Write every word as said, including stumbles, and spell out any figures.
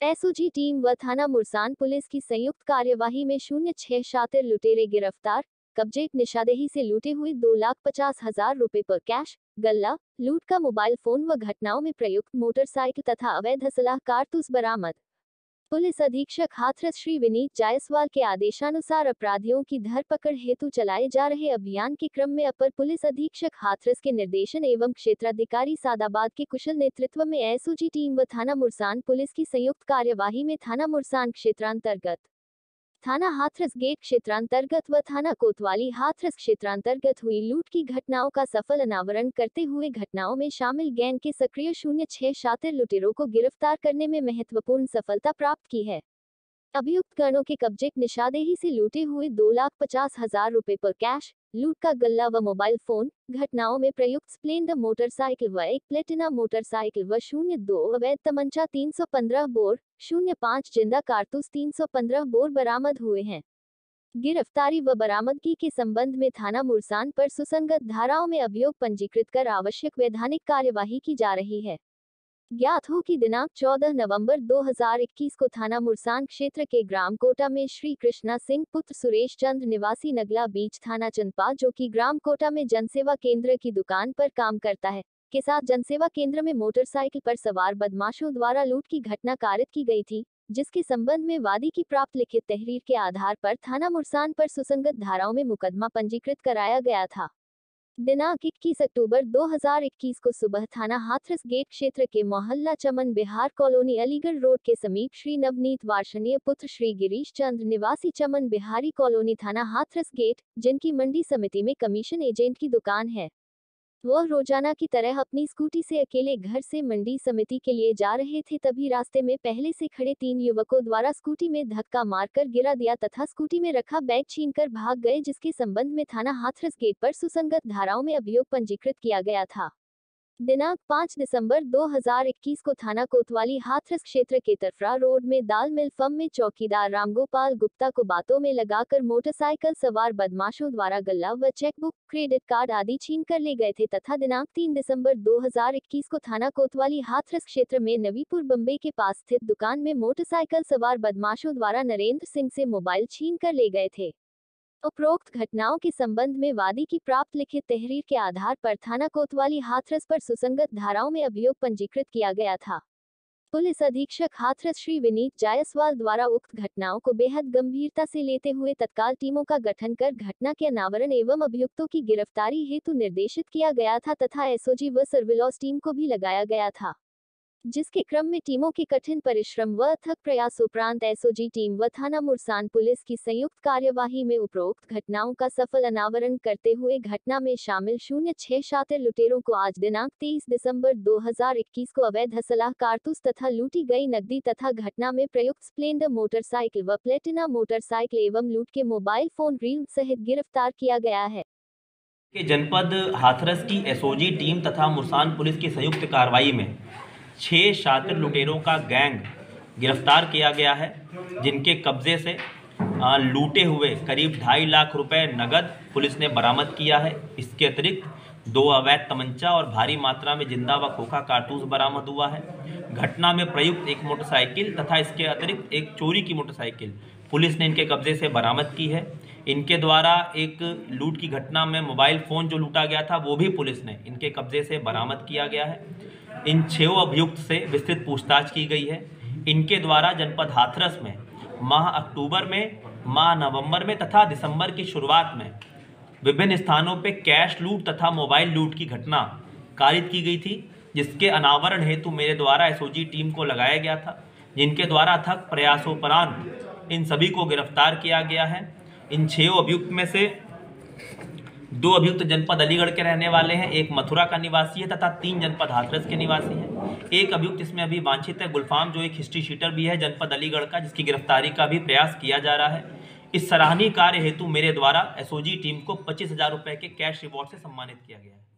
SOG team व थाना Mursan police की संयुक्त कार्यवाही में शून्य छह शातिर लुटेरे गिरफ्तार। कब्जे निशादेही से लूटे हुए दो लाख पचास हजार रुपए पर कैश, गल्ला, लूट का मोबाइल फोन व घटनाओं में प्रयुक्त मोटरसाइकिल तथा अवैध असलाह कारतूस बरामद। पुलिस अधीक्षक हाथरस श्री विनीत जायसवाल के आदेशानुसार अपराधियों की धरपकड़ हेतु चलाए जा रहे अभियान के क्रम में अपर पुलिस अधीक्षक हाथरस के निर्देशन एवं क्षेत्राधिकारी सादाबाद के कुशल नेतृत्व में एसओजी टीम व थाना मुरसान पुलिस की संयुक्त कार्यवाही में थाना मुरसान क्षेत्रांतर्गत, थाना हाथरस गेट क्षेत्रांतर्गत व थाना कोतवाली हाथरस क्षेत्रांतर्गत हुई लूट की घटनाओं का सफल अनावरण करते हुए घटनाओं में शामिल गैंग के सक्रिय शून्य छह शातिर लुटेरों को गिरफ्तार करने में महत्वपूर्ण सफलता प्राप्त की है। अभियुक्त गणों के कब्जे निशादेही से लूटे हुए दो लाख पचास हजार रुपए पर कैश, लूट का गल्ला व मोबाइल फोन, घटनाओं में प्रयुक्त स्प्लेंडर मोटरसाइकिल व एक प्लेटिना मोटरसाइकिल व शून्य दो अवैध तमंचा तीन सौ पंद्रह बोर, शून्य पाँच जिंदा कारतूस तीन सौ पंद्रह बोर बरामद हुए हैं। गिरफ्तारी व बरामदगी के संबंध में थाना मुरसान पर सुसंगत धाराओं में अभियोग पंजीकृत कर आवश्यक वैधानिक कार्यवाही की जा रही है। ज्ञात हो कि दिनांक चौदह नवंबर दो हज़ार इक्कीस को थाना मुरसान क्षेत्र के ग्राम कोटा में श्री कृष्णा सिंह पुत्र सुरेश चंद्र निवासी नगला बीच थाना चंदपा, जो कि ग्राम कोटा में जनसेवा केंद्र की दुकान पर काम करता है, के साथ जनसेवा केंद्र में मोटरसाइकिल पर सवार बदमाशों द्वारा लूट की घटना कारित की गई थी, जिसके संबंध में वादी की प्राप्त लिखित तहरीर के आधार पर थाना मुरसान पर सुसंगत धाराओं में मुकदमा पंजीकृत कराया गया था। दिनांक इक्कीस अक्टूबर दो हज़ार इक्कीस को सुबह थाना हाथरस गेट क्षेत्र के मोहल्ला चमन बिहार कॉलोनी अलीगढ़ रोड के समीप श्री नवनीत वार्षणीय पुत्र श्री गिरीश चंद्र निवासी चमन बिहारी कॉलोनी थाना हाथरस गेट, जिनकी मंडी समिति में कमीशन एजेंट की दुकान है, वह रोजाना की तरह अपनी स्कूटी से अकेले घर से मंडी समिति के लिए जा रहे थे। तभी रास्ते में पहले से खड़े तीन युवकों द्वारा स्कूटी में धक्का मारकर गिरा दिया तथा स्कूटी में रखा बैग छीनकर भाग गए, जिसके संबंध में थाना हाथरस गेट पर सुसंगत धाराओं में अभियोग पंजीकृत किया गया था। दिनांक पाँच दिसंबर दो हज़ार इक्कीस को थाना कोतवाली हाथरस क्षेत्र के तरफरा रोड में दाल मिल फर्म में चौकीदार रामगोपाल गुप्ता को बातों में लगाकर मोटरसाइकिल सवार बदमाशों द्वारा गल्ला व चेकबुक, क्रेडिट कार्ड आदि छीन कर ले गए थे तथा दिनांक तीन दिसंबर दो हज़ार इक्कीस को थाना कोतवाली हाथरस क्षेत्र में नवीपुर बम्बई के पास स्थित दुकान में मोटरसाइकिल सवार बदमाशों द्वारा नरेंद्र सिंह से मोबाइल छीन कर ले गए थे। उपरोक्त घटनाओं के संबंध में वादी की प्राप्त लिखित तहरीर के आधार पर थाना कोतवाली हाथरस पर सुसंगत धाराओं में अभियोग पंजीकृत किया गया था। पुलिस अधीक्षक हाथरस श्री विनीत जायसवाल द्वारा उक्त घटनाओं को बेहद गंभीरता से लेते हुए तत्काल टीमों का गठन कर घटना के अनावरण एवं अभियुक्तों की गिरफ्तारी हेतु निर्देशित किया गया था तथा एसओजी व सर्विलांस टीम को भी लगाया गया था, जिसके क्रम में टीमों के कठिन परिश्रम व अथक प्रयासोपरांत एसओजी टीम व थाना मुरसान पुलिस की संयुक्त कार्यवाही में उपरोक्त घटनाओं का सफल अनावरण करते हुए घटना में शामिल शून्य छह शातिर लुटेरों को आज दिनांक तेईस दिसंबर दो हज़ार इक्कीस को अवैध असलाह कारतूस तथा लूटी गई नकदी तथा घटना में प्रयुक्त स्प्लेंडर मोटरसाइकिल व प्लेटिना मोटरसाइकिल एवं लूट के मोबाइल फोन रील सहित गिरफ्तार किया गया है। जनपद हाथरस की एसओजी टीम तथा मुरसान पुलिस की संयुक्त कार्रवाई में छह शातिर लुटेरों का गैंग गिरफ्तार किया गया है, जिनके कब्जे से लूटे हुए करीब ढाई लाख रुपए नगद पुलिस ने बरामद किया है। इसके अतिरिक्त दो अवैध तमंचा और भारी मात्रा में जिंदा व खोखा कारतूस बरामद हुआ है। घटना में प्रयुक्त एक मोटरसाइकिल तथा इसके अतिरिक्त एक चोरी की मोटरसाइकिल पुलिस ने इनके कब्जे से बरामद की है। इनके द्वारा एक लूट की घटना में मोबाइल फ़ोन जो लूटा गया था वो भी पुलिस ने इनके कब्जे से बरामद किया गया है। इन छह अभियुक्त से विस्तृत पूछताछ की गई है। इनके द्वारा जनपद हाथरस में माह अक्टूबर में, माह नवंबर में तथा दिसंबर की शुरुआत में विभिन्न स्थानों पे कैश लूट तथा मोबाइल लूट की घटना कारित की गई थी, जिसके अनावरण हेतु मेरे द्वारा एसओजी टीम को लगाया गया था, जिनके द्वारा अथक प्रयासोपरांत इन सभी को गिरफ्तार किया गया है। इन छह अभियुक्त में से दो अभियुक्त जनपद अलीगढ़ के रहने वाले हैं, एक मथुरा का निवासी है तथा तीन जनपद हाथरस के निवासी हैं। एक अभियुक्त इसमें अभी वांछित है, गुलफाम, जो एक हिस्ट्री शीटर भी है जनपद अलीगढ़ का, जिसकी गिरफ्तारी का भी प्रयास किया जा रहा है। इस सराहनीय कार्य हेतु मेरे द्वारा एसओजी टीम को पच्चीस हजार रुपए के कैश रिवॉर्ड से सम्मानित किया गया है।